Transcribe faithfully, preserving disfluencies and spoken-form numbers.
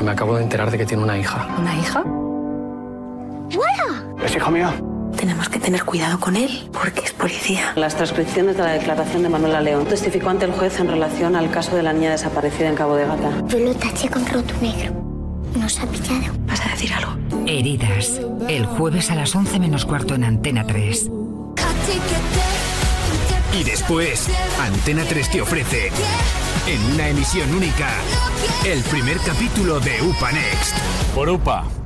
me acabo de enterar de que tiene una hija. ¿Una hija? ¡Hola! ¿Es hijo mío? Tenemos que tener cuidado con él, porque es policía. Las transcripciones de la declaración de Manuela León testificó ante el juez en relación al caso de la niña desaparecida en Cabo de Gata. Yo lo taché con roto negro. Nos ha pillado. ¿Vas a decir algo? Heridas, el jueves a las once menos cuarto en Antena tres. Y después, Antena tres te ofrece, en una emisión única, el primer capítulo de U P A Next. Por U P A.